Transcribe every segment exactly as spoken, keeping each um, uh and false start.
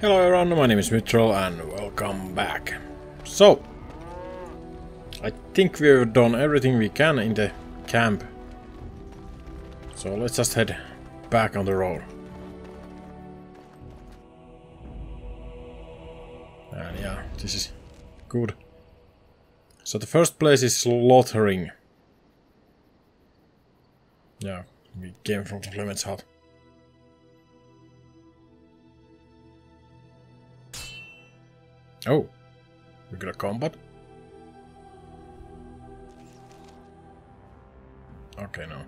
Hello everyone, my name is Mythrell and welcome back. So, I think we've done everything we can in the camp. So let's just head back on the road. And yeah, this is good. So the first place is Lothering. Yeah, we came from the Clement's hut. Oh, we got a combat? Okay, no.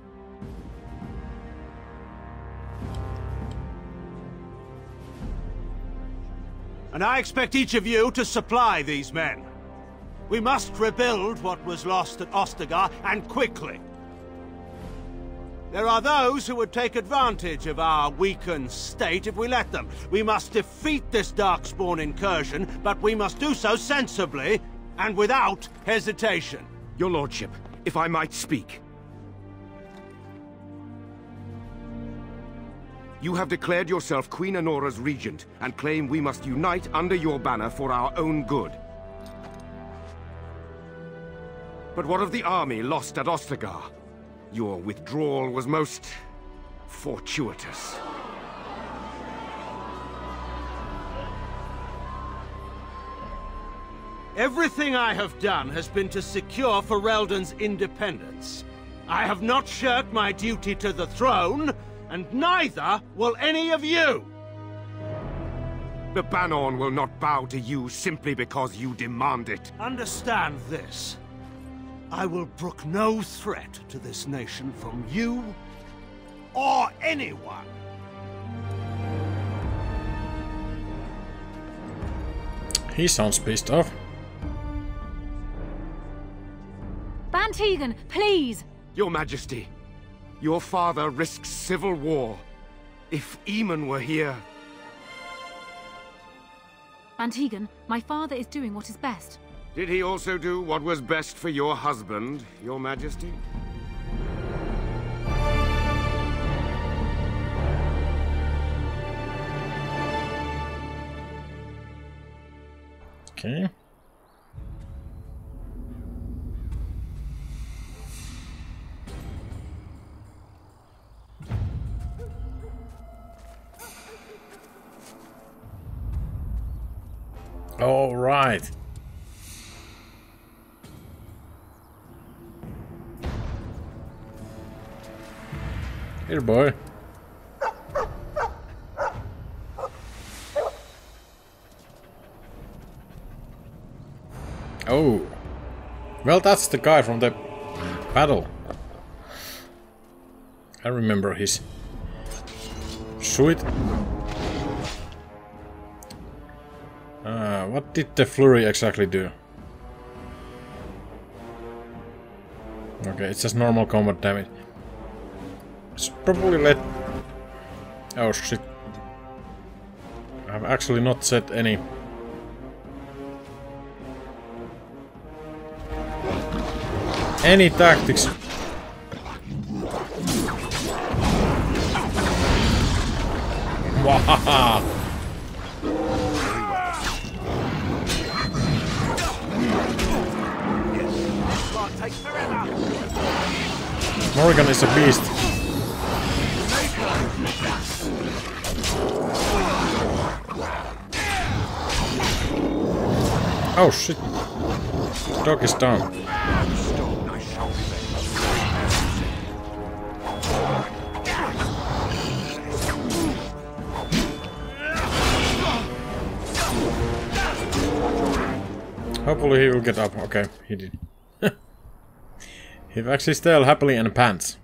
And I expect each of you to supply these men. We must rebuild what was lost at Ostagar, and quickly. There are those who would take advantage of our weakened state if we let them. We must defeat this Darkspawn incursion, but we must do so sensibly and without hesitation. Your Lordship, if I might speak. You have declared yourself Queen Anora's regent and claim we must unite under your banner for our own good. But what of the army lost at Ostagar? Your withdrawal was most fortuitous. Everything I have done has been to secure Ferelden's independence. I have not shirked my duty to the throne, and neither will any of you! The Banon will not bow to you simply because you demand it. Understand this. I will brook no threat to this nation from you or anyone. He sounds pissed off. Bantegan, please! Your Majesty, your father risks civil war. If Eamon were here... Bantegan, my father is doing what is best. Did he also do what was best for your husband, Your Majesty? Okay. All right. Here, boy. Oh. Well, that's the guy from the battle. I remember his suit. Uh, what did the flurry exactly do? Okay, it's just normal combat damage. It's probably let... Oh shit. I've actually not set any... Any tactics. Wahaha! Morgan is a beast. Oh shit. Dog is down. Hopefully he will get up. Okay, he did. He actually still happily in the pants.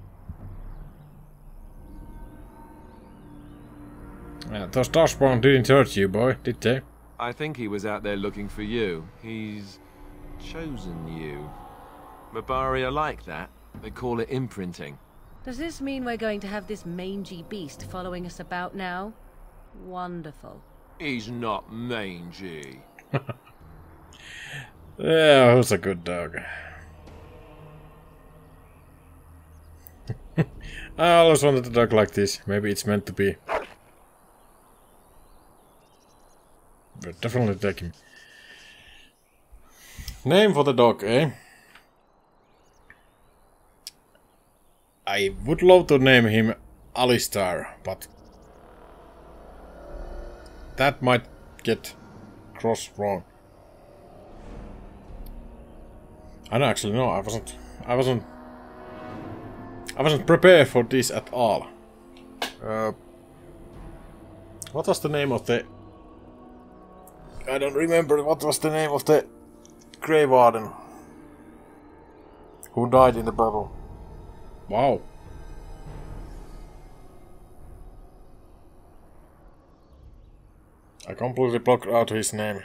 Uh, those Darkspawn didn't hurt you, boy, did they? I think he was out there looking for you. He's chosen you. Mabari are like that. They call it imprinting. Does this mean we're going to have this mangy beast following us about now? Wonderful. He's not mangy. Yeah, who's a good dog? I always wanted a dog like this. Maybe it's meant to be. We'll definitely take him. Name for the dog, eh? I would love to name him Alistar, but that might get cross wrong. I don't actually know. I wasn't. I wasn't. I wasn't prepared for this at all. Uh, what was the name of the? I don't remember. What was the name of the Grey Warden who died in the battle? Wow. I completely blocked out his name.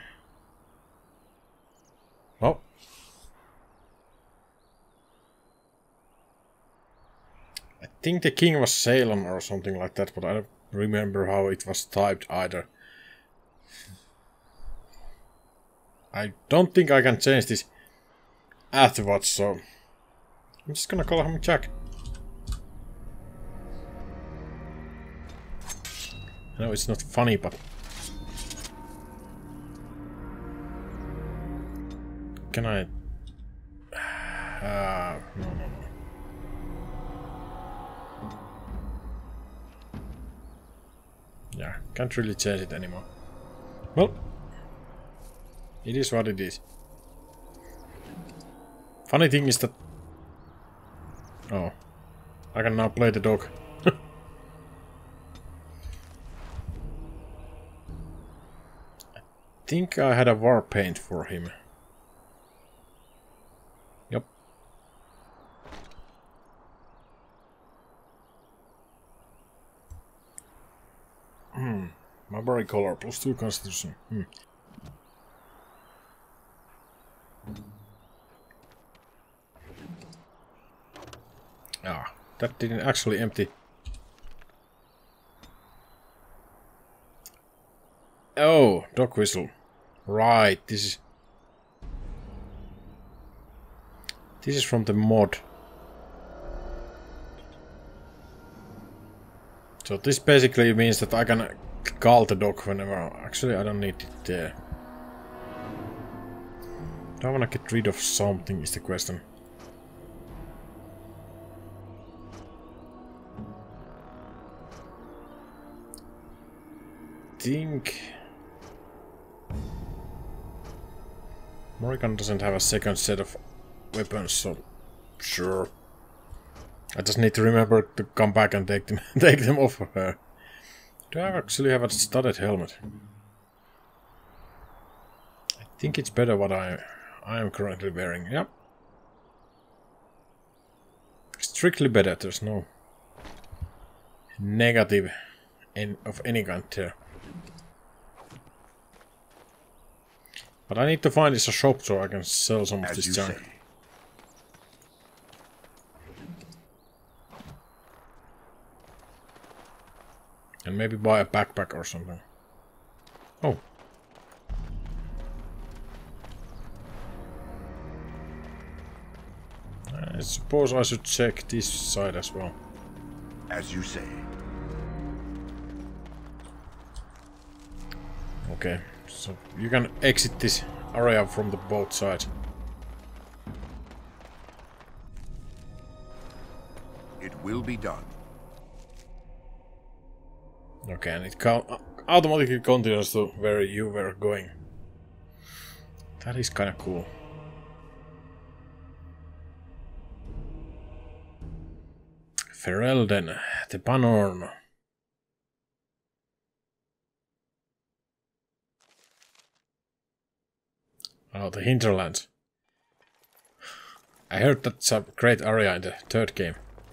Oh. I think the king was Salem or something like that, but I don't remember how it was typed either. I don't think I can change this afterwards, so I'm just gonna call him Jack. I know it's not funny, but can I? Uh, no, no, no. Yeah, can't really change it anymore. Well, it is what it is. Funny thing is that... Oh, I can now play the dog. I think I had a war paint for him. Yep. Hmm. My body color plus two constitution. Hmm. Ah, that didn't actually empty. Oh, dog whistle. Right, this is... This is from the mod. So this basically means that I can call the dog whenever... Actually, I don't need it there. Do I want to get rid of something is the question. Think... Morrigan doesn't have a second set of weapons, so sure. I just need to remember to come back and take them take them off of her. Do I actually have a studded helmet? I think it's better what I I am currently wearing. Yep. Strictly better. There's no negative in, of any kind there. But I need to find this a shop so I can sell some of this junk. And maybe buy a backpack or something. Oh. I suppose I should check this side as well. As you say. Okay, so you can exit this area from the both sides. It will be done. Okay, and it automatically continues to where you were going. That is kind of cool. Ferelden, the Panorn. Oh, the hinterlands. I heard that's a great area in the third game.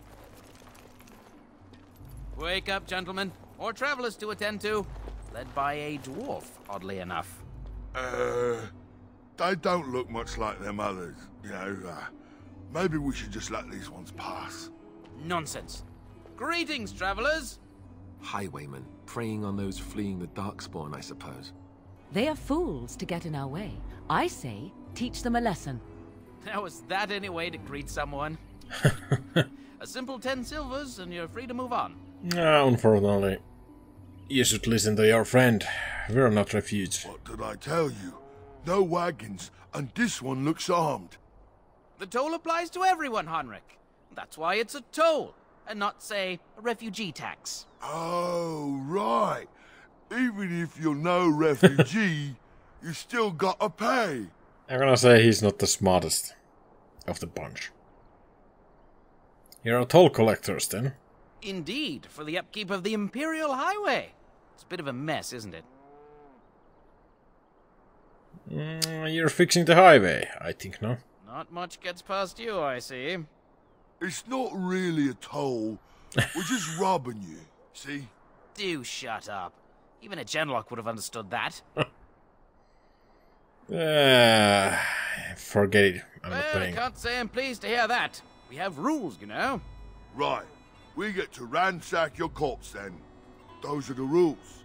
Wake up, gentlemen. More travelers to attend to. Led by a dwarf, oddly enough. Uh, they don't look much like them others. You know, uh, maybe we should just let these ones pass. Nonsense. Greetings, travelers. Highwaymen, preying on those fleeing the Darkspawn, I suppose. They are fools to get in our way. I say, teach them a lesson. Now, is that any way to greet someone? A simple ten silvers and you're free to move on. No, unfortunately. You should listen to your friend. We're not refugees. What did I tell you? No wagons, and this one looks armed. The toll applies to everyone, Henrik. That's why it's a toll, and not, say, a refugee tax. Oh, right. Even if you're no refugee, you still gotta pay. I'm gonna say he's not the smartest of the bunch. You're a toll collectors, then? Indeed, for the upkeep of the Imperial Highway. It's a bit of a mess, isn't it? Mm, you're fixing the highway, I think, no? Not much gets past you, I see. It's not really a toll. We're just robbing you, see? Do shut up. Even a Genlock would have understood that. uh, forget it. I'm well, not I paying. can't say I'm pleased to hear that. We have rules, you know. Right. We get to ransack your corpse then. Those are the rules.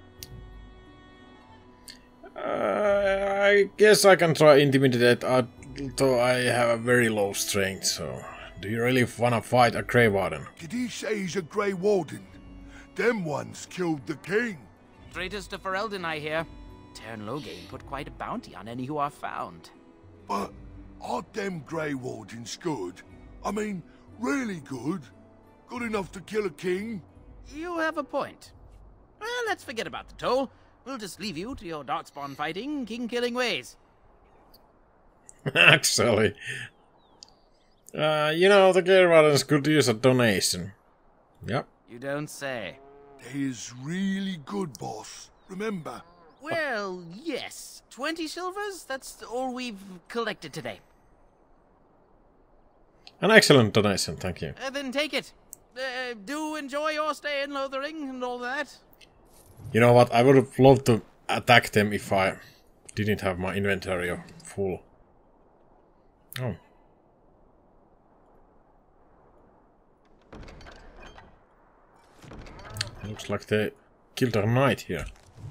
Uh, I guess I can try intimidate, although I have a very low strength, so... Do you really wanna fight a Grey Warden? Did he say he's a Grey Warden? Them ones killed the king. Traitors to Ferelden, I hear. Tern Loghain put quite a bounty on any who are found. But are them Grey Wardens good? I mean, really good? Good enough to kill a king? You have a point. Well, let's forget about the toll. We'll just leave you to your Darkspawn fighting, king-killing ways. Actually... Uh, you know, the Grey Wardens could use a donation. Yep. You don't say. They is really good, boss. Remember? Well, yes. Twenty silvers? That's all we've collected today. An excellent donation, thank you. Uh, then take it. Uh, do enjoy your stay in Lothering and all that. You know what, I would have loved to attack them if I didn't have my inventory full. Oh. Looks like they killed a knight here.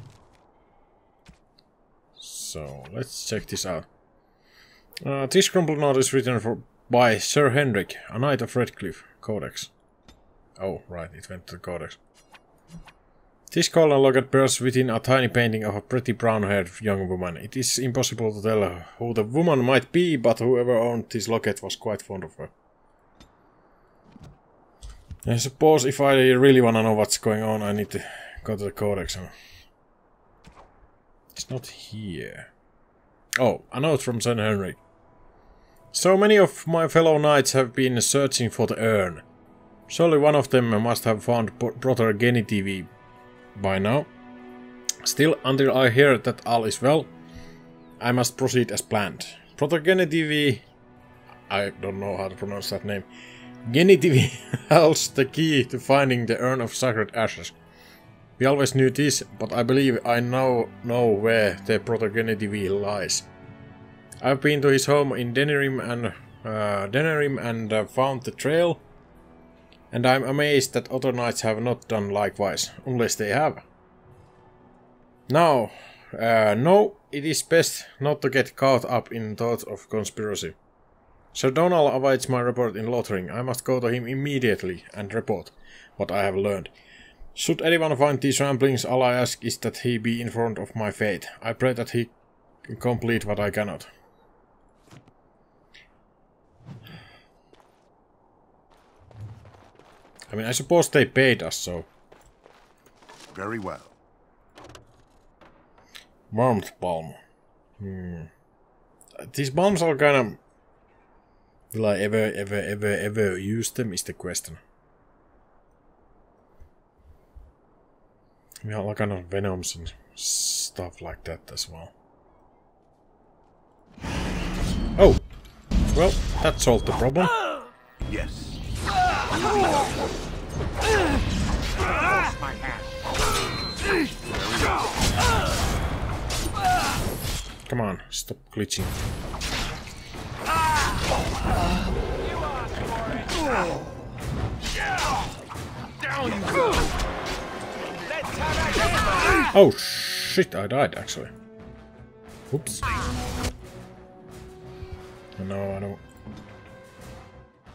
So, let's check this out. Uh, this crumpled note is written for, by Sir Henrik, a knight of Redcliffe, Codex. Oh, right, it went to the Codex. This golden locket bears within a tiny painting of a pretty brown-haired young woman. It is impossible to tell who the woman might be, but whoever owned this locket was quite fond of her. I suppose if I really wanna know what's going on, I need to go to the Codex. It's not here. Oh, a note from Sir Henrik. So many of my fellow knights have been searching for the urn. Surely one of them must have found Brother Genitive by now. Still, until I hear that all is well, I must proceed as planned. Brother Genitive... I don't know how to pronounce that name. Genitive holds the key to finding the Urn of Sacred Ashes. We always knew this, but I believe I now know where the Brother Genitive lies. I've been to his home in Denerim and uh, Denerim and uh, found the trail, and I'm amazed that other knights have not done likewise, unless they have. Now, uh, no, it is best not to get caught up in thoughts of conspiracy. Sir Donal awaits my report in Lothering. I must go to him immediately and report what I have learned. Should anyone find these ramblings, all I ask is that he be informed of my fate. I pray that he can complete what I cannot. I mean, I suppose they paid us, so... Very well. Warmth balm. Hmm. These balms are kind of... Will I ever, ever, ever, ever use them is the question. We have all kind of venoms and stuff like that as well. Oh! Well, that solved the problem. Yes. Come on, stop glitching. Oh shit, I died actually. Oops. No, I don't.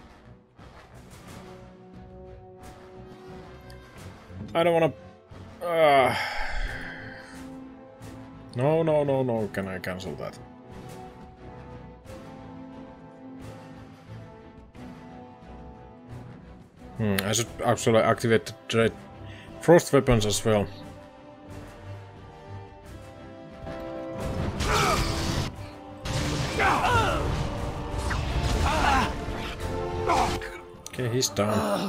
I don't wanna. Uh, Uh, no, no, no, no. Can I cancel that? Hmm, I should actually activate the trade frost weapons as well. Okay, he's down.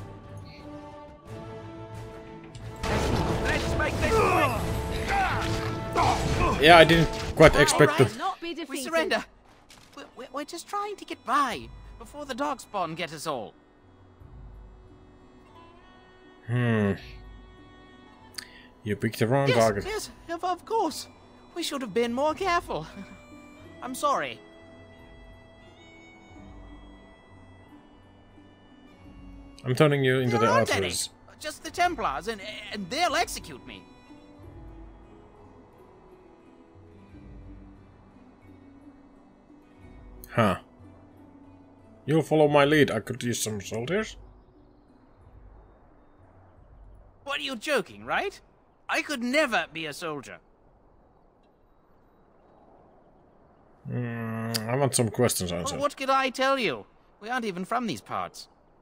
Yeah, I didn't quite expect to. Not be defeated. We surrender. We're, we're just trying to get by before the Darkspawn get us all. Hmm. You picked the wrong yes, target. Yes, of, of course. We should have been more careful. I'm sorry. I'm turning you into there the aren't archers. Any. Just the Templars, and, and they'll execute me. Huh. You'll follow my lead. I could use some soldiers. What, are you joking, right? I could never be a soldier. Mm, I want some questions answered. Well, what could I tell you? We aren't even from these parts.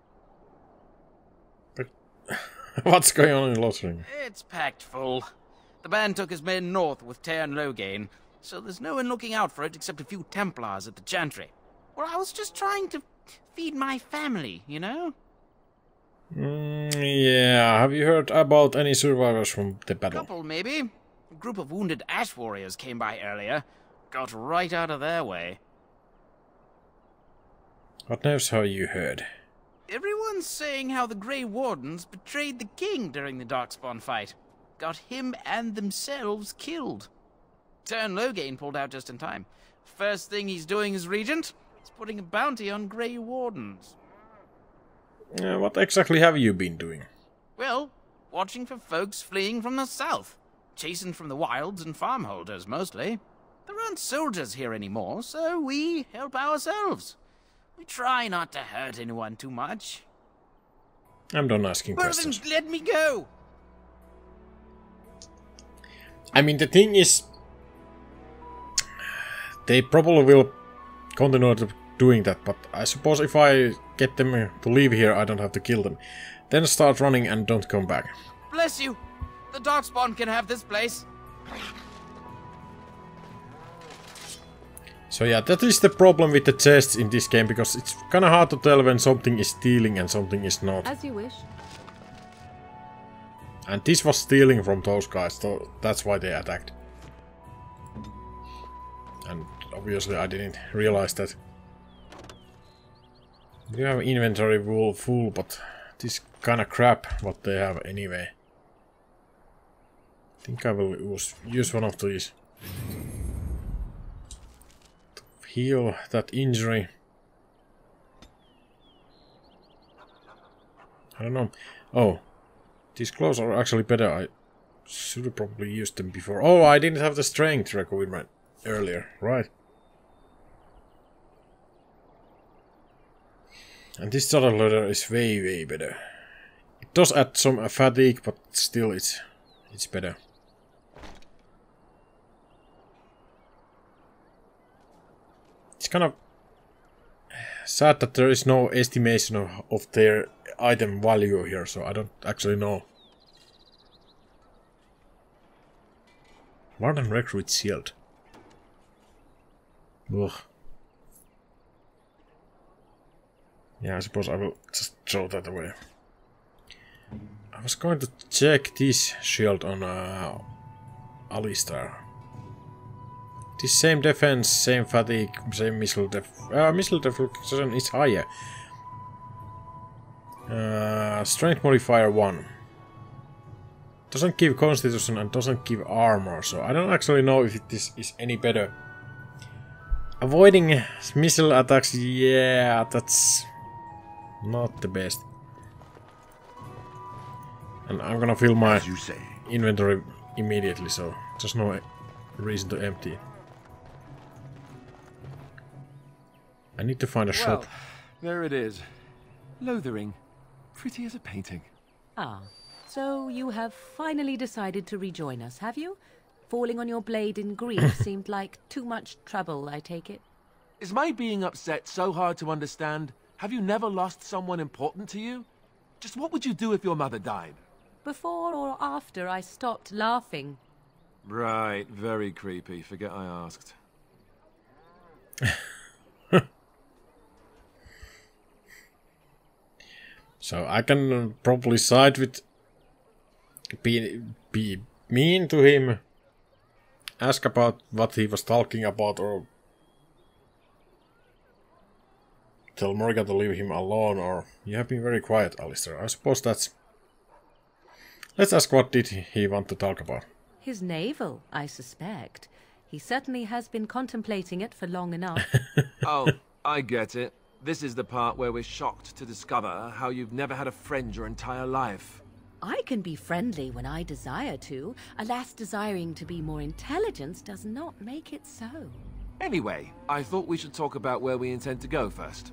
But what's going on in Lothering? It's packed full. The band took his men north with Tear and Loghain, so there's no one looking out for it except a few Templars at the Chantry. Well, I was just trying to feed my family, you know? Mm, yeah, have you heard about any survivors from the battle? A couple, maybe. A group of wounded Ash Warriors came by earlier. Got right out of their way. What news have you heard? Everyone's saying how the Grey Wardens betrayed the king during the Darkspawn fight. Got him and themselves killed. Tear and Loghain pulled out just in time. First thing he's doing as regent is putting a bounty on Grey Wardens. Uh, what exactly have you been doing? Well, watching for folks fleeing from the south. Chasing from the wilds and farmholders, mostly. There aren't soldiers here anymore, so we help ourselves. We try not to hurt anyone too much. I'm done asking Well, questions. then let me go! I mean, the thing is, they probably will continue to doing that, but I suppose if I get them to leave here, I don't have to kill them. Then start running and don't come back. Bless you! The Darkspawn can have this place. So yeah, that is the problem with the chests in this game, because it's kinda hard to tell when something is stealing and something is not. As you wish. And this was stealing from those guys, so that's why they attacked. And obviously I didn't realize that. We have inventory full, full, but this kind of crap what they have anyway. I think I will use, use one of these. To heal that injury. I don't know. Oh. These clothes are actually better. I should have probably used them before. Oh, I didn't have the strength requirement earlier, right? And this other leather is way, way better. It does add some fatigue, but still it's it's better. It's kind of sad that there is no estimation of, of their item value here, so I don't actually know. Modern recruit shield. Ugh. Yeah, I suppose I will just throw that away. I was going to check this shield on uh, Alistar. This same defense, same fatigue, same missile def uh, missile deflection is higher. Uh, strength modifier one. Doesn't give constitution and doesn't give armor, so I don't actually know if this is any better. Avoiding missile attacks, yeah, that's not the best. And I'm gonna fill my As you say. inventory immediately, so there's no reason to empty it. I need to find a Well, shop. there it is. Lothering. Pretty as a painting. Ah, So you have finally decided to rejoin us, have you? Falling on your blade in grief seemed like too much trouble, I take it. Is my being upset so hard to understand? Have you never lost someone important to you? Just what would you do if your mother died? Before or after I stopped laughing. Right, very creepy. Forget I asked. So I can probably side with be, be mean to him, ask about what he was talking about, or tell Morgan to leave him alone, or you have been very quiet, Alistair. I suppose that's... Let's ask what did he want to talk about. His navel, I suspect. He certainly has been contemplating it for long enough. Oh, I get it. This is the part where we're shocked to discover how you've never had a friend your entire life. I can be friendly when I desire to. Alas, desiring to be more intelligent does not make it so. Anyway, I thought we should talk about where we intend to go first.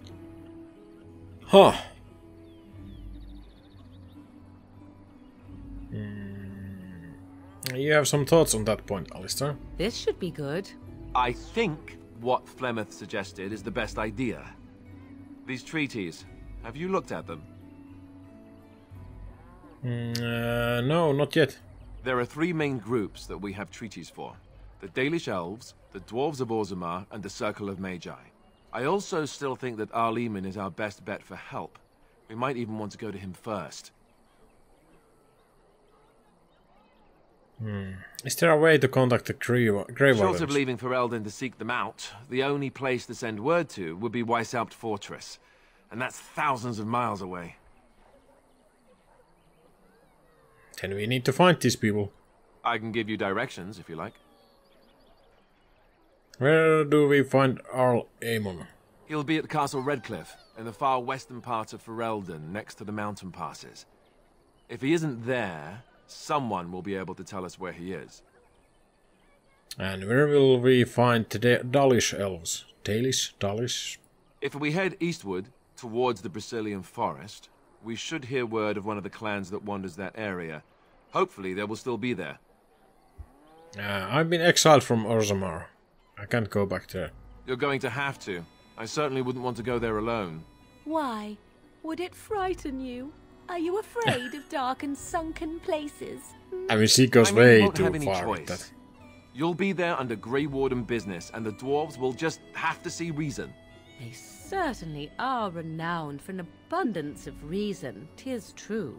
Huh. Mm, you have some thoughts on that point, Alistair? This should be good. I think what Flemeth suggested is the best idea. These treaties, have you looked at them? Mm, uh, no, not yet. There are three main groups that we have treaties for. The Dalish Elves, the Dwarves of Orzammar, and the Circle of Magi. I also still think that Arleman is our best bet for help. We might even want to go to him first. Hmm. Is there a way to contact the Grey Wardens? Short of leaving for Eldon to seek them out, the only place to send word to would be Weishaupt Fortress. And that's thousands of miles away. Then we need to find these people. I can give you directions, if you like. Where do we find Arl Aemon? He'll be at Castle Redcliffe, in the far western part of Ferelden, next to the mountain passes. If he isn't there, someone will be able to tell us where he is. And where will we find the Dalish elves? Dalish? Dalish? If we head eastward, towards the Brazilian forest, we should hear word of one of the clans that wanders that area. Hopefully they will still be there. Uh, I've been exiled from Orzammar. I can't go back there. You're going to have to. I certainly wouldn't want to go there alone. Why? Would it frighten you? Are you afraid of dark and sunken places? I mean, she goes I mean, way you won't too have any far choice. with that. You'll be there under Grey Warden business, and the dwarves will just have to see reason. They certainly are renowned for an abundance of reason, 'tis true.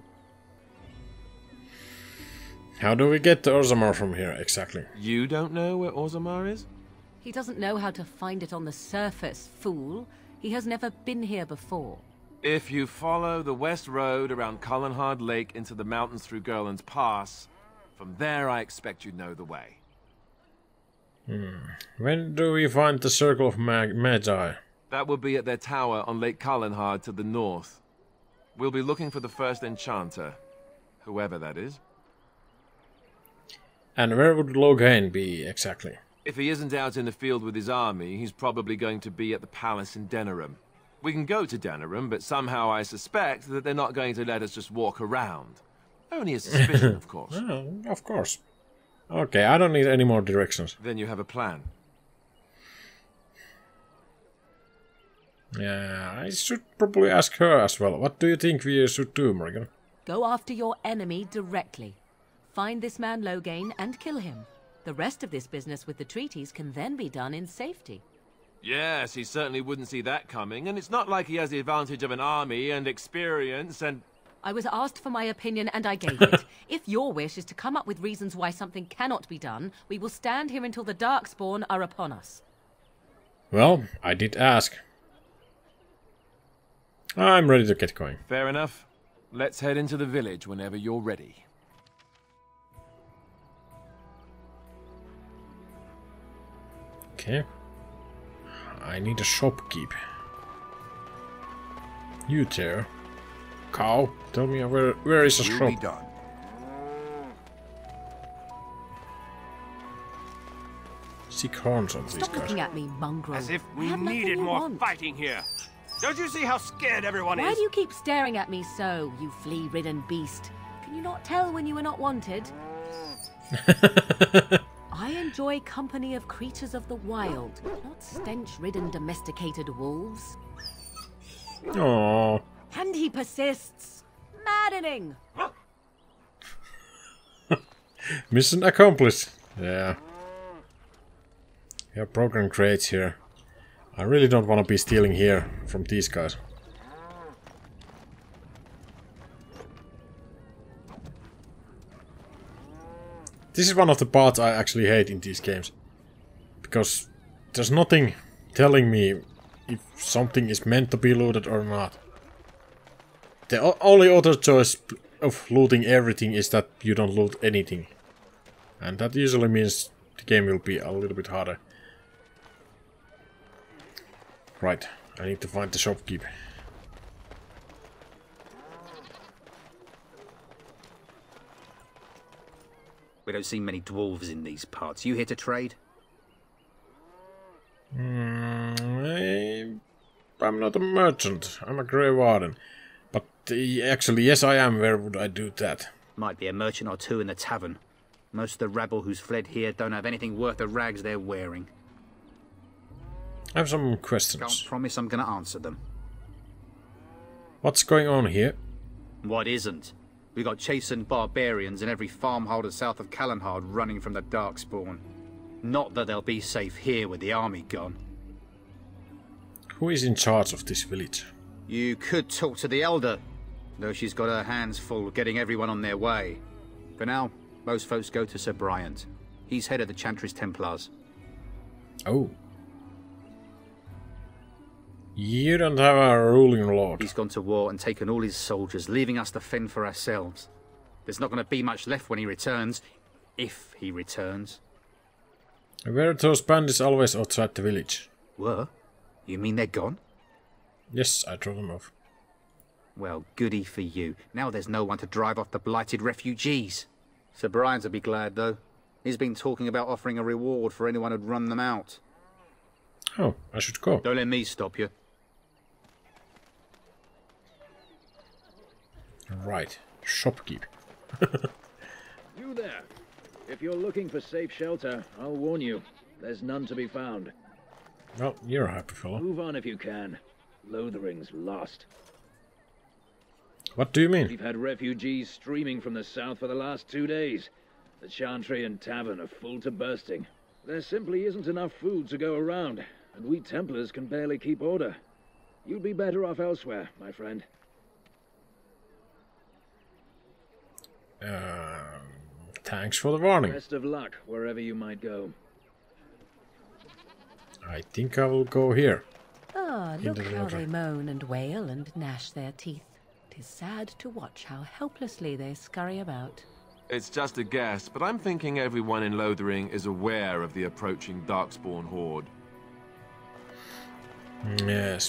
How do we get to Orzammar from here, exactly? You don't know where Orzammar is? He doesn't know how to find it on the surface, fool. He has never been here before. If you follow the west road around Cullenhard Lake into the mountains through Gerland's Pass, from there I expect you know the way. Hmm. When do we find the Circle of Mag Magi? That will be at their tower on Lake Cullenhard to the north. We'll be looking for the first enchanter, whoever that is. And where would Loghain be, exactly? If he isn't out in the field with his army, he's probably going to be at the palace in Denerim. We can go to Denerim, but somehow I suspect that they're not going to let us just walk around. Only a suspicion, of course. Oh, of course. Okay, I don't need any more directions. Then you have a plan. Yeah, I should probably ask her as well. What do you think we should do, Morgan? Go after your enemy directly. Find this man Loghain and kill him. The rest of this business with the treaties can then be done in safety. Yes, he certainly wouldn't see that coming, and it's not like he has the advantage of an army and experience and... I was asked for my opinion and I gave it. If your wish is to come up with reasons why something cannot be done, we will stand here until the Darkspawn are upon us. Well, I did ask. I'm ready to get going. Fair enough. Let's head into the village whenever you're ready. Okay. I need a shopkeep. You there. Cow, tell me where where is a shop? Really done. Seek horns on these Stop guys. looking at me, mongrel. As if I we have nothing needed you more want. fighting here. Don't you see how scared everyone Why is? do you keep staring at me so, you flea-ridden beast? Can you not tell when you are not wanted? I enjoy company of creatures of the wild, not stench-ridden domesticated wolves. Oh. And he persists. Maddening! Mission accomplished. Yeah. We have broken crates here. I really don't want to be stealing here from these guys. This is one of the parts I actually hate in these games. Because there's nothing telling me if something is meant to be looted or not. The only other choice of looting everything is that you don't loot anything. And that usually means the game will be a little bit harder. Right, I need to find the shopkeep. We don't see many dwarves in these parts. You here to trade? Mm, I, I'm not a merchant. I'm a Grey Warden. But uh, actually, yes, I am. Where would I do that? Might be a merchant or two in the tavern. Most of the rabble who's fled here don't have anything worth the rags they're wearing. I have some questions. Can't promise I'm going to answer them. What's going on here? What isn't? We got chastened barbarians in every farmholder south of Callanhard running from the Darkspawn. Not that they'll be safe here with the army gone. Who is in charge of this village? You could talk to the Elder, though she's got her hands full getting everyone on their way. For now, most folks go to Sir Bryant. He's head of the Chantry's Templars. Oh. You don't have a ruling lord. He's gone to war and taken all his soldiers, leaving us to fend for ourselves. There's not going to be much left when he returns. If he returns. Were those bandits always outside the village? Were? You mean they're gone? Yes, I drove them off. Well, goody for you. Now there's no one to drive off the blighted refugees. Sir Brian's will be glad, though. He's been talking about offering a reward for anyone who'd run them out. Oh, I should go. Don't let me stop you. Right, shopkeep. You there. If you're looking for safe shelter, I'll warn you. There's none to be found. Well, you're a happy fellow. Move on if you can. Lothering's lost. What do you mean? We've had refugees streaming from the south for the last two days. The Chantry and Tavern are full to bursting. There simply isn't enough food to go around, and we Templars can barely keep order. You'd be better off elsewhere, my friend. Uh, thanks for the warning. Best of luck wherever you might go. I think I will go here. Ah, look how they moan and wail and gnash their teeth. 'Tis sad to watch how helplessly they scurry about. It's just a guess, but I'm thinking everyone in Lothering is aware of the approaching Darkspawn horde. Yes.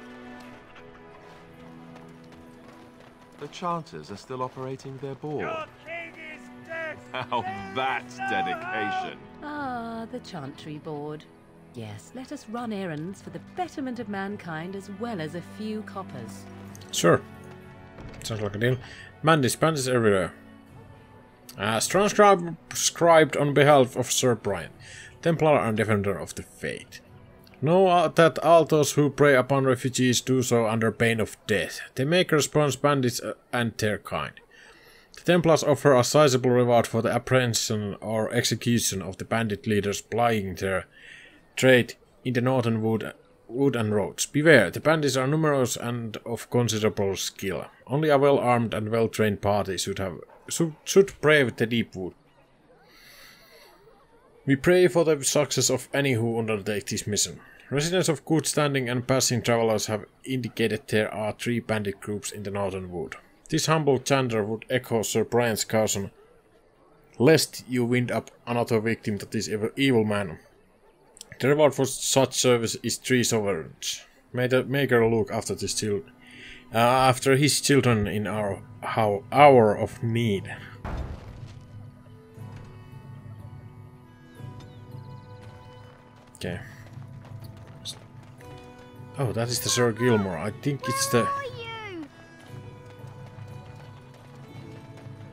The Chanters are still operating their board. Your king is dead! Now that's dedication. Ah, the Chantry board. Yes, let us run errands for the betterment of mankind as well as a few coppers. Sure. Sounds like a deal. Bandits, bandits everywhere. As transcribed on behalf of Sir Brian, Templar and Defender of the Faith. Know that all those who prey upon refugees do so under pain of death. They make response bandits and their kind. The Templars offer a sizable reward for the apprehension or execution of the bandit leaders plying their trade in the northern wood, wood and roads. Beware, the bandits are numerous and of considerable skill. Only a well-armed and well-trained party should have should, should brave the deep wood. We pray for the success of any who undertake this mission. Residents of good standing and passing travelers have indicated there are three bandit groups in the northern wood. This humble chanter would echo Sir Brian's caution, lest you wind up another victim to this evil man. The reward for such service is three sovereigns. May the Maker look after this child, uh, after his children in our how, hour of need. Okay. Oh, that is the Sir Gilmore. I think it's the...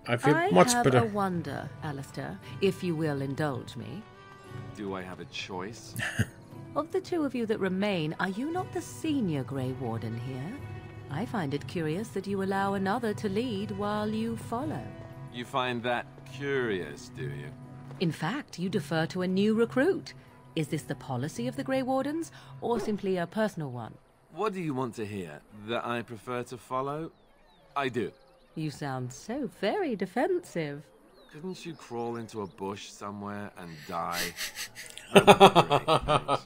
I feel I much have better. a wonder, Alistair, if you will indulge me. Do I have a choice? Of the two of you that remain, are you not the senior Grey Warden here? I find it curious that you allow another to lead while you follow. You find that curious, do you? In fact, you defer to a new recruit. Is this the policy of the Grey Wardens, or simply a personal one? What do you want to hear? That I prefer to follow? I do. You sound so very defensive. Couldn't you crawl into a bush somewhere and die? That would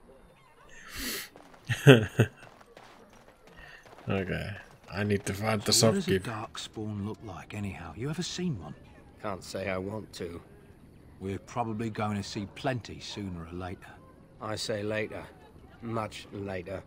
be great. Okay, I need to find the So what does a shopkeep. Darkspawn look like, anyhow? You ever seen one? Can't say I want to. We're probably going to see plenty sooner or later. I say later. Much later.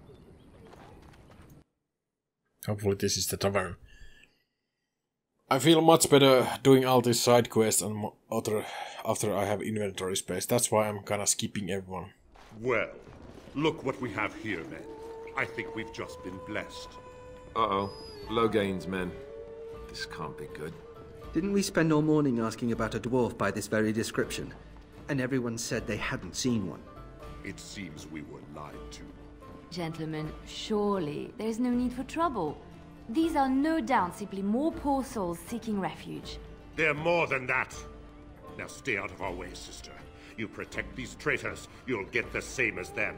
Hopefully this is the tavern. I feel much better doing all these side quests and mo- other after I have inventory space. That's why I'm kinda skipping everyone. Well, look what we have here, men. I think we've just been blessed. Uh-oh. Low gains, men. This can't be good. Didn't we spend all morning asking about a dwarf by this very description? And everyone said they hadn't seen one. It seems we were lied to. Gentlemen, surely there's no need for trouble. These are no doubt simply more poor souls seeking refuge. They're more than that. Now stay out of our way, sister. You protect these traitors, you'll get the same as them.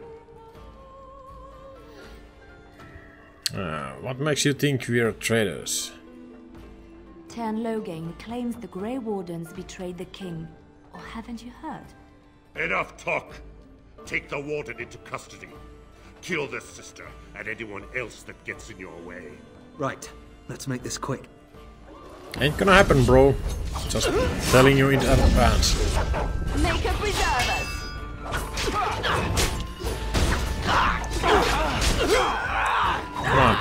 Uh, what makes you think we're traitors? Tern Loghain claims the Grey Wardens betrayed the king. Or haven't you heard? Enough talk! Take the warden into custody. Kill this sister and anyone else that gets in your way. Right, let's make this quick. Ain't gonna happen, bro. Just telling you in advance. Make a preserve us! Come on.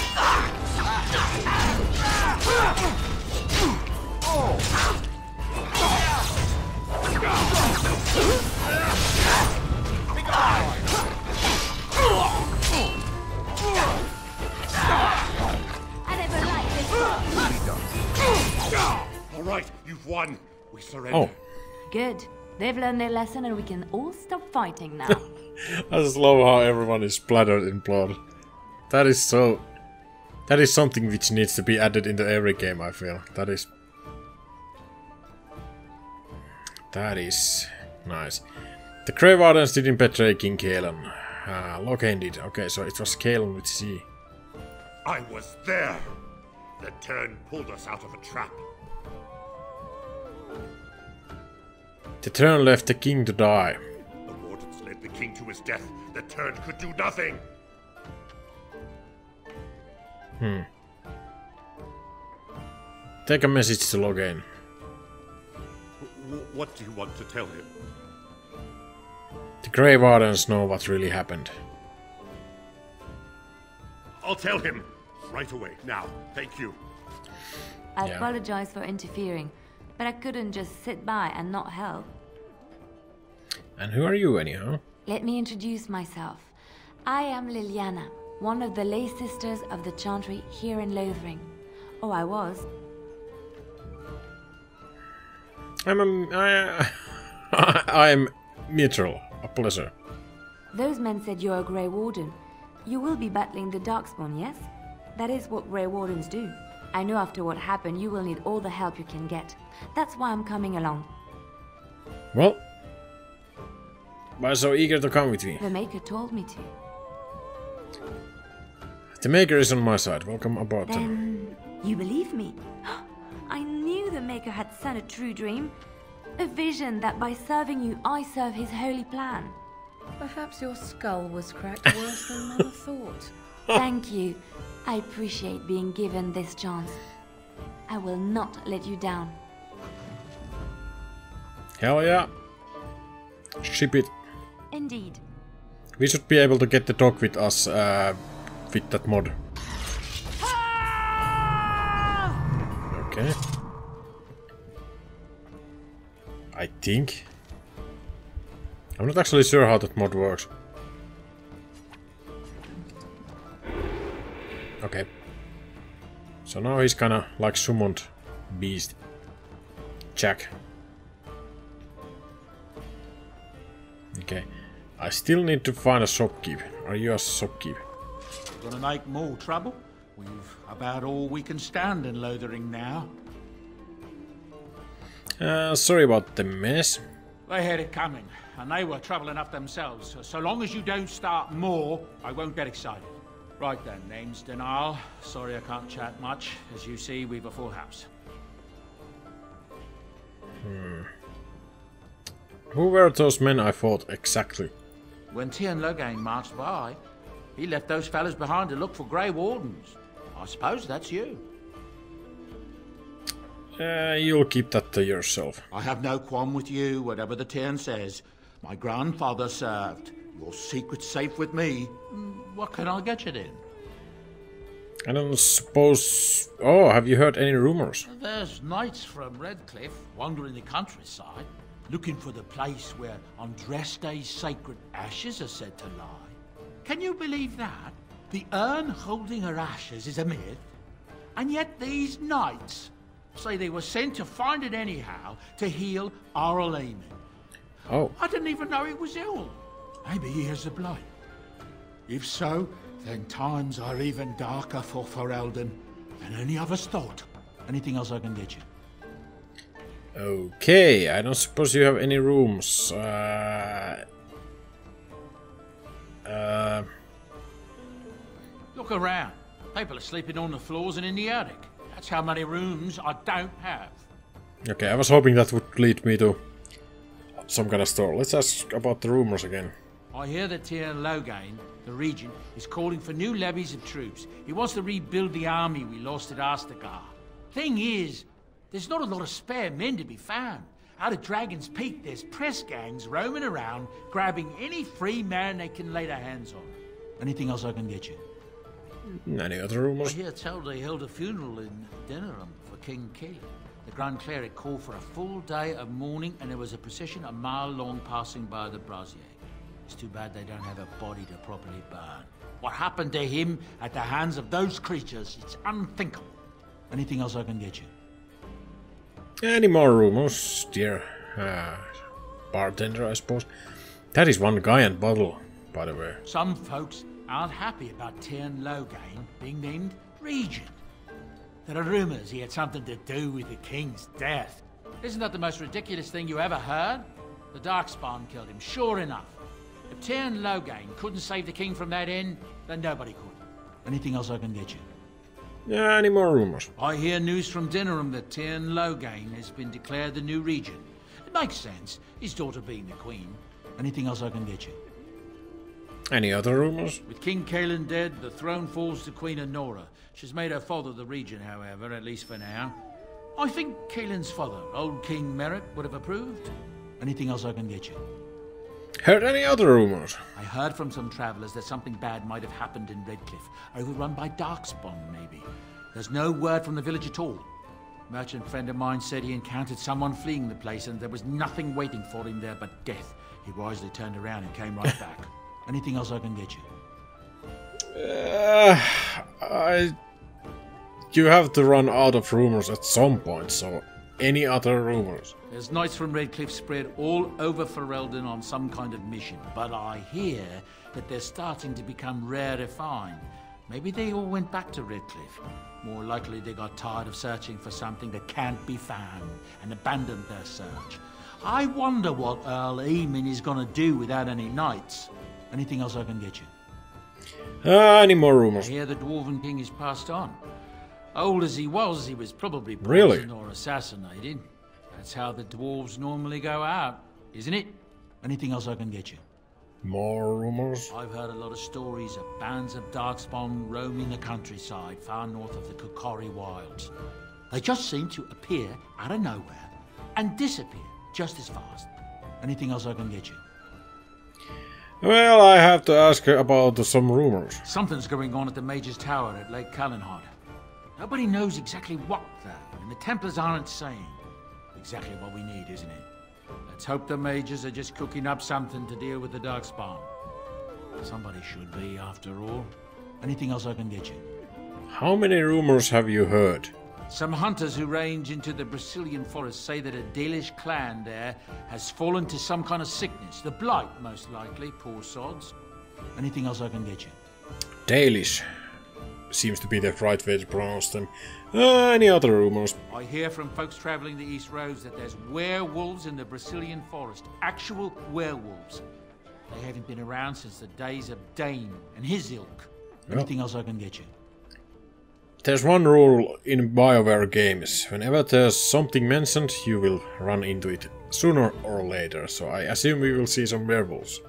I never liked this. All right, you've won. We surrender. Oh. Good. They've learned their lesson and we can all stop fighting now. I just love how everyone is splattered in blood. That is so... That is something which needs to be added into every game, I feel. That is... That is... nice. The Grey Wardens didn't betray King Kaelan. Ah, Loghain did. Okay, so it was Kaelan with C. I was there. The Tern pulled us out of a trap. The Tern left the king to die. The Wardens led the king to his death. The Tern could do nothing. Hmm. Take a message to Loghain. W what do you want to tell him? The Grey Wardens know what really happened. I'll tell him. Right away, now. Thank you. I Yeah. apologize for interfering, but I couldn't just sit by and not help. And who are you, anyhow? Let me introduce myself. I am Leliana, one of the lay sisters of the Chantry here in Lothering. Oh, I was. I'm a... I, I'm Mythrell. A pleasure. Those men said you're a Grey Warden. You will be battling the Darkspawn, yes? That is what Grey Wardens do. I know after what happened you will need all the help you can get. That's why I'm coming along. Well... Why so eager to come with me? The Maker told me to. The Maker is on my side. Welcome aboard. Then... you believe me? I knew the Maker had sent a true dream. A vision that by serving you, I serve his holy plan. Perhaps your skull was cracked worse than Mother thought. Thank you. I appreciate being given this chance. I will not let you down. Hell yeah. Ship it. Indeed. We should be able to get the dog with us uh, with that mod. Okay. I think. I'm not actually sure how that mod works. Okay. So now he's kinda like summoned beast. Jack. Okay. I still need to find a shopkeep. Are you a shopkeep? Gonna make more trouble? We've about all we can stand in Lothering now. Uh, sorry about the mess. They had it coming, and they were trouble enough themselves. So, so long as you don't start more, I won't get excited. Right then, name's Denial. Sorry I can't chat much. As you see, we've a full house. Hmm. Who were those men I fought exactly? When Tien Logain marched by, he left those fellas behind to look for Grey Wardens. I suppose that's you. Uh, you'll keep that to yourself. I have no qualm with you, whatever the Tien says. My grandfather served. Your secret's safe with me. What can I get you then? I don't suppose... Oh, have you heard any rumors? There's knights from Redcliffe wandering the countryside, looking for the place where Andraste's sacred ashes are said to lie. Can you believe that? The urn holding her ashes is a myth, and yet these knights say they were sent to find it anyhow to heal Arl Eamon. Oh. I didn't even know he was ill. Maybe he has the blight. If so, then times are even darker for Ferelden than any of us thought. Anything else I can get you? Okay, I don't suppose you have any rooms. Uh... Uh... Look around. People are sleeping on the floors and in the attic. That's how many rooms I don't have. Okay, I was hoping that would lead me to some kind of store. Let's ask about the rumors again. I hear that Tien Logain, the regent, is calling for new levies of troops. He wants to rebuild the army we lost at Ostagar. Thing is, there's not a lot of spare men to be found. Out of Dragon's Peak, there's press gangs roaming around, grabbing any free man they can lay their hands on. Anything else I can get you? Any other rumors? I hear tell they held a funeral in Denerim for King Keelan. The Grand Cleric called for a full day of mourning, and there was a procession a mile long passing by the brazier. It's too bad they don't have a body to properly burn. What happened to him at the hands of those creatures, it's unthinkable. Anything else I can get you? Any more rumors, dear uh, bartender, I suppose? That is one guy and bottle, by the way. Some folks aren't happy about Tien Logain being named regent. There are rumors he had something to do with the king's death. Isn't that the most ridiculous thing you ever heard? The Darkspawn killed him, sure enough. If Tien Logain couldn't save the king from that inn, then nobody could. Anything else I can get you? Yeah, any more rumors? I hear news from Denerim that Tien Logain has been declared the new regent. It makes sense, his daughter being the queen. Anything else I can get you? Any other rumors? With King Keelan dead, the throne falls to Queen Anora. She's made her father the regent, however, at least for now. I think Keelan's father, old King Merritt, would have approved. Anything else I can get you? Heard any other rumors? I heard from some travelers that something bad might have happened in Redcliffe, overrun by Darkspawn, maybe. There's no word from the village at all. A merchant friend of mine said he encountered someone fleeing the place and there was nothing waiting for him there but death. He wisely turned around and came right back. Anything else I can get you? Uh, I... You have to run out of rumors at some point, so any other rumors? There's knights from Redcliffe spread all over Ferelden on some kind of mission, but I hear that they're starting to become rare to find. Maybe they all went back to Redcliffe. More likely they got tired of searching for something that can't be found and abandoned their search. I wonder what Earl Eamon is gonna do without any knights. Anything else I can get you? Uh, any more rumors? I hear the Dwarven King is passed on. Old as he was, he was probably poisoned really? or assassinated. That's how the dwarves normally go out, isn't it? Anything else I can get you? More rumors? I've heard a lot of stories of bands of Darkspawn roaming the countryside far north of the Kokori Wilds. They just seem to appear out of nowhere and disappear just as fast. Anything else I can get you? Well, I have to ask about some rumors. Something's going on at the Mage's Tower at Lake Calenhod. Nobody knows exactly what, though, and the Templars aren't saying. Exactly what we need, isn't it? Let's hope the mages are just cooking up something to deal with the Darkspawn. Somebody should be, after all. Anything else I can get you? How many rumors have you heard? Some hunters who range into the Brazilian forest say that a Dalish clan there has fallen to some kind of sickness. The blight, most likely, poor sods. Anything else I can get you? Dalish seems to be the right way to pronounce them. Uh, any other rumors? I hear from folks traveling the East Roads that there's werewolves in the Brazilian forest. Actual werewolves. They haven't been around since the days of Dane and his ilk. Anything else I can get you? There's one rule in BioWare games. Whenever there's something mentioned, you will run into it sooner or later. So I assume we will see some werewolves.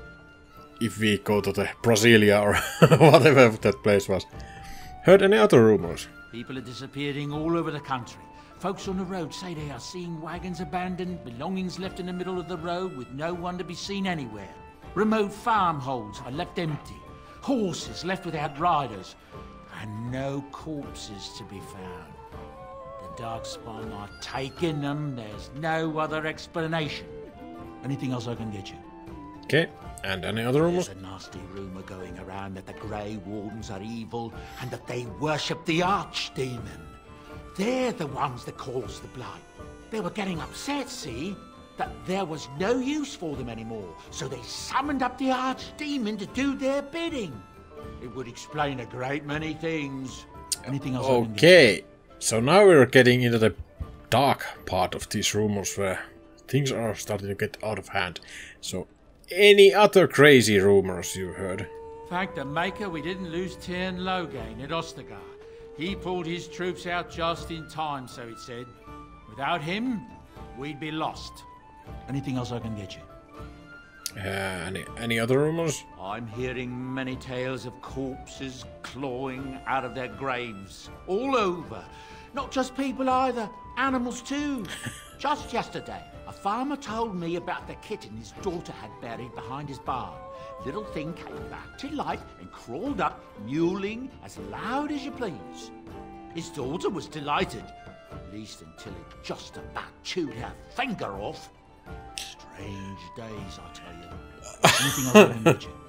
If we go to the Brasilia or whatever that place was. Heard any other rumors? People are disappearing all over the country. Folks on the road say they are seeing wagons abandoned, belongings left in the middle of the road with no one to be seen anywhere. Remote farmholds are left empty. Horses left without riders. And no corpses to be found. The Darkspawn are taking them. There's no other explanation. Anything else I can get you? Okay, and any other rumors? There's a nasty rumour going around that the Grey Wardens are evil and that they worship the Archdemon. They're the ones that caused the blight. They were getting upset, see? That there was no use for them anymore. So they summoned up the Archdemon to do their bidding. It would explain a great many things. Anything else? Okay, so now we're getting into the dark part of these rumors where things are starting to get out of hand. So, any other crazy rumors you heard? Thank the Maker we didn't lose Tyrn Loghain at Ostagar. He pulled his troops out just in time, so it said. Without him, we'd be lost. Anything else I can get you? Uh, any, any other rumors? I'm hearing many tales of corpses clawing out of their graves. All over. Not just people either. Animals too. Just yesterday, a farmer told me about the kitten his daughter had buried behind his barn. Little thing came back to life and crawled up, mewling as loud as you please. His daughter was delighted. At least until it just about chewed her finger off. Strange days, I tell you. Anything else I can get you?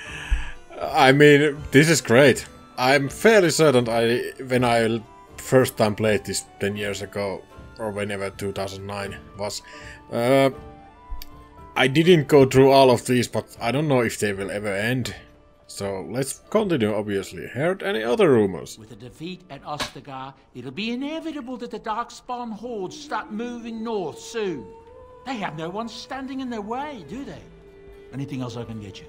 I mean, this is great. I'm fairly certain I, when I first time played this ten years ago, or whenever two thousand nine was, uh, I didn't go through all of these, but I don't know if they will ever end. So let's continue, obviously. Heard any other rumors? With a defeat at Ostagar, it'll be inevitable that the Darkspawn hordes start moving north soon. They have no one standing in their way, do they? Anything else I can get you?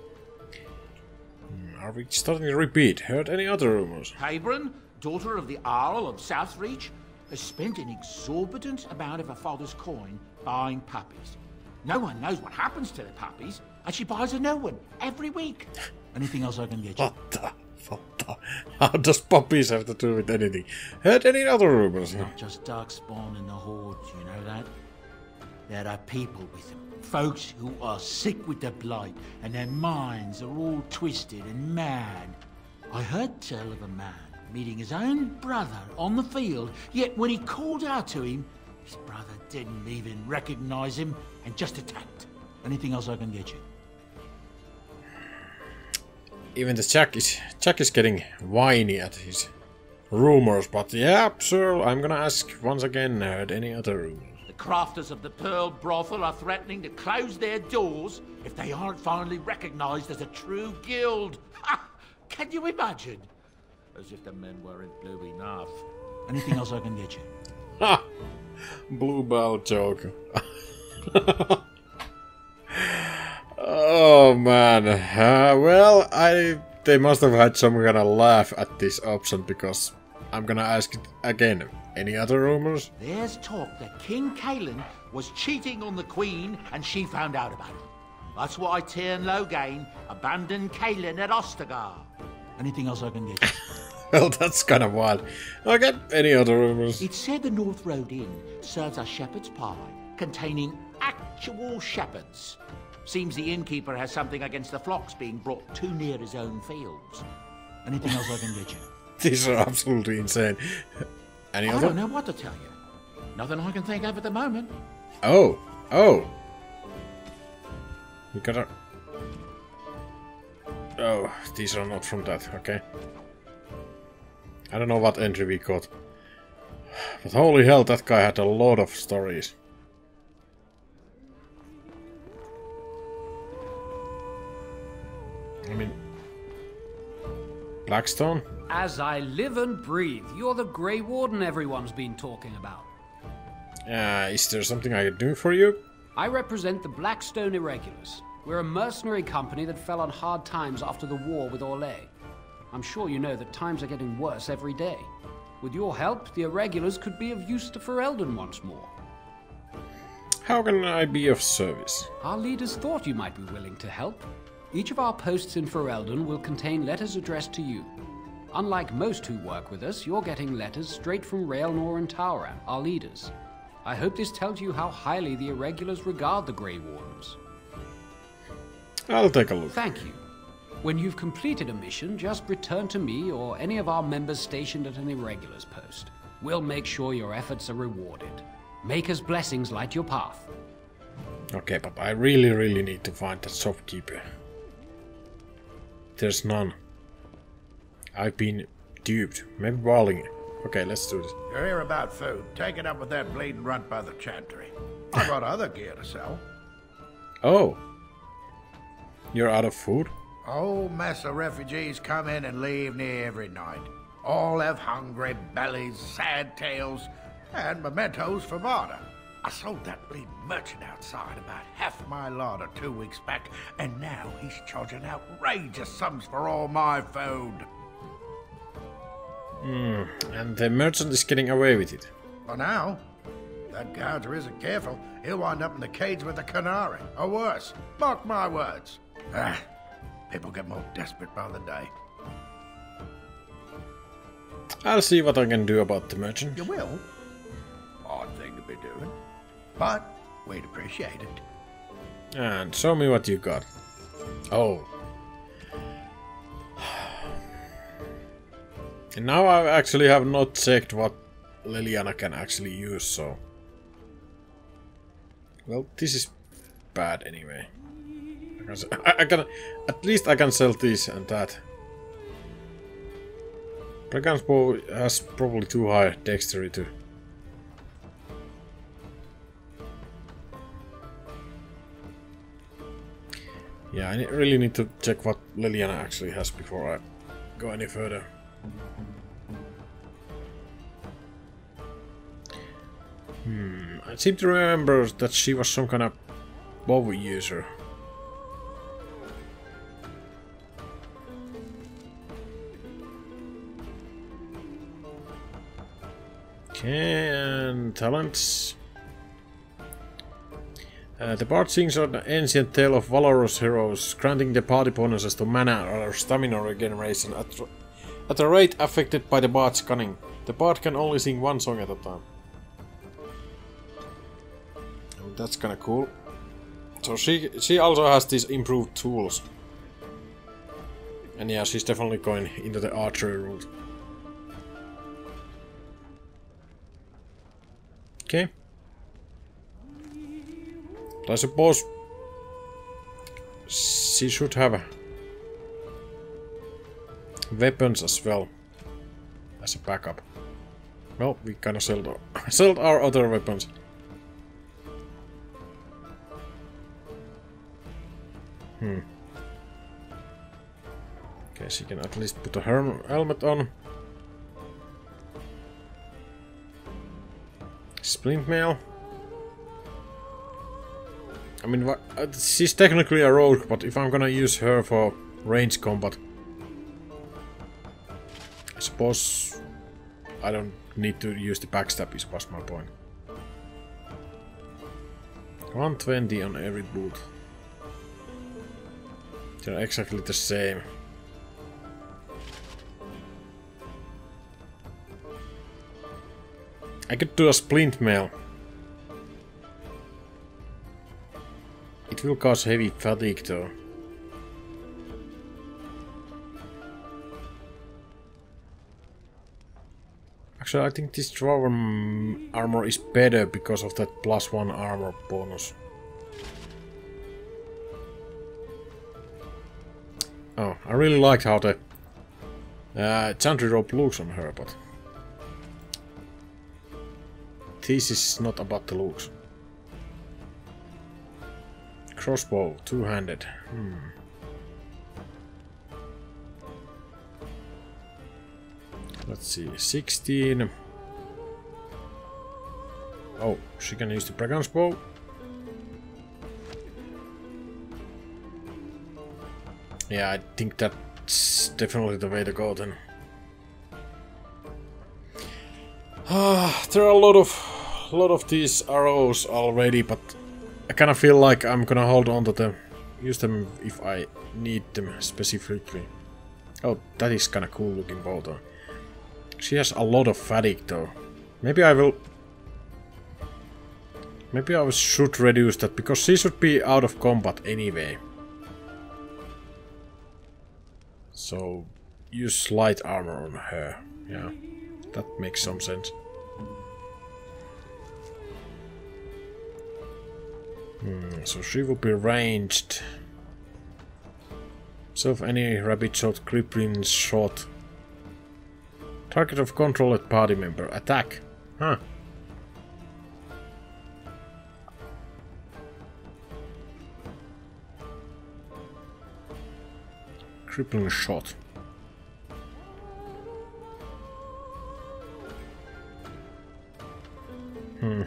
Are we starting to repeat? Heard any other rumors? Cabron, daughter of the Earl of Southreach, has spent an exorbitant amount of her father's coin buying puppies. No one knows what happens to the puppies, and she buys a new one every week. Anything else I can get you? What the? What the? How does puppies have to do with anything? Heard any other rumors? It's not just Darkspawn and the hordes, you know that? There are people with them. Folks who are sick with the blight, and their minds are all twisted and mad. I heard tell of a man meeting his own brother on the field, yet when he called out to him, his brother didn't even recognize him and just attacked. Anything else I can get you? Even the Jack is Jack is getting whiny at his rumors, but yeah, sure, I'm gonna ask once again, heard any other rumors? Crafters of the Pearl Brothel are threatening to close their doors if they aren't finally recognized as a true guild. Ha! Can you imagine? As if the men weren't blue enough. Anything else I can get you? Ha! Blue bell joke. Oh man. Uh, well, I they must have had some kind of laugh at this option because I'm gonna ask it again. Any other rumors? There's talk that King Kaelin was cheating on the Queen and she found out about it. That's why Tyrn Loghain abandoned Kaelin at Ostagar. Anything else I can get you? Well, that's kind of wild. Okay, any other rumors? It said the North Road Inn serves a shepherd's pie containing actual shepherds. Seems the innkeeper has something against the flocks being brought too near his own fields. Anything else I can get you? These are absolutely insane. Any I other? don't know what to tell you. Nothing I can think of at the moment. Oh, oh. We gotta... Oh, these are not from that, okay. I don't know what entry we got. But holy hell, that guy had a lot of stories. I mean... Blackstone? As I live and breathe, you're the Grey Warden everyone's been talking about. Uh, is there something I can do for you? I represent the Blackstone Irregulars. We're a mercenary company that fell on hard times after the war with Orlais. I'm sure you know that times are getting worse every day. With your help, the Irregulars could be of use to Ferelden once more. How can I be of service? Our leaders thought you might be willing to help. Each of our posts in Ferelden will contain letters addressed to you. Unlike most who work with us, you're getting letters straight from Raelnor and Tauran, our leaders. I hope this tells you how highly the Irregulars regard the Grey Wardens. I'll take a look. Thank you. When you've completed a mission, just return to me or any of our members stationed at an Irregulars post. We'll make sure your efforts are rewarded. Maker's blessings light your path. Okay, but I really, really need to find that shopkeeper. There's none. I've been duped. Maybe Walling. Okay, let's do this. You're here about food. Take it up with that bleeding runt by the chantry. I've got other gear to sell. Oh. You're out of food? A whole mess of refugees come in and leave near every night. All have hungry bellies, sad tales, and mementos for barter. I sold that bleeding merchant outside about half my larder two weeks back, and now he's charging outrageous sums for all my food. Hmm, and the merchant is getting away with it. For now, if that gouger isn't careful, he'll wind up in the cage with the canary, or worse. Mark my words. Ah, people get more desperate by the day. I'll see what I can do about the merchant. You will? Odd thing to be doing. But we'd appreciate it. And show me what you got. Oh. And now I actually have not checked what Leliana can actually use, so... Well, this is bad anyway. I can, I, I can at least I can sell this and that. Brigand's bow has probably too high dexterity. Yeah, I really need to check what Leliana actually has before I go any further. Hmm, I seem to remember that she was some kind of bow user. Okay, and talents. Uh, the bard sings an ancient tale of valorous heroes, granting the party bonuses to mana or stamina regeneration at, at a rate affected by the bard's cunning. The bard can only sing one song at a time. Oh, that's kinda cool. So she she also has these improved tools. And yeah, she's definitely going into the archery route. Okay. But I suppose she should have weapons as well as a backup. Well, we kinda sold our, sold our other weapons. Hmm. Okay, she can at least put a helmet on. Splint mail. I mean, uh, she's technically a rogue, but if I'm gonna use her for range combat, I suppose I don't need to use the backstab, is was my point. one twenty on every boot. They're exactly the same. I could do a splint mail. It will cause heavy fatigue though. Actually, I think this drawer armor is better because of that plus one armor bonus. Oh, I really liked how the uh, chantry rope looks on her, but this is not about the looks. Crossbow, two-handed. Hmm. Let's see, sixteen. Oh, she can use the Dragon's bow. Yeah, I think that's definitely the way to go then. Ah, there are a lot of, lot of these arrows already, but I kind of feel like I'm gonna hold on to them, use them if I need them specifically. Oh, that is kind of cool looking bow though. She has a lot of fatigue though. Maybe I will. Maybe I should reduce that because she should be out of combat anyway. So use light armor on her. Yeah, that makes some sense. Hmm, so she will be ranged. So if any rapid shot, crippling shot. Target of controlled party member. Attack. Huh. Crippling shot. Hmm.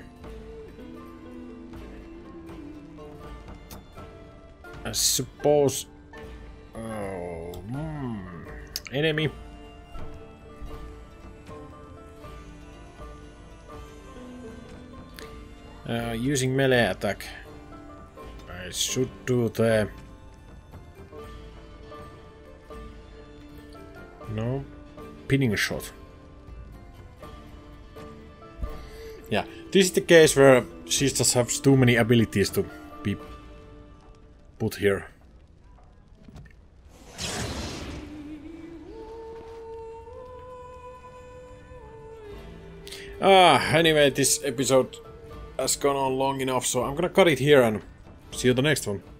I suppose. Oh, hmm. Enemy. Uh, using melee attack. I should do the. No, pinning shot. Yeah, this is the case where she just has too many abilities to be put here. Ah, anyway, this episode has gone on long enough, so I'm gonna cut it here and see you in the next one.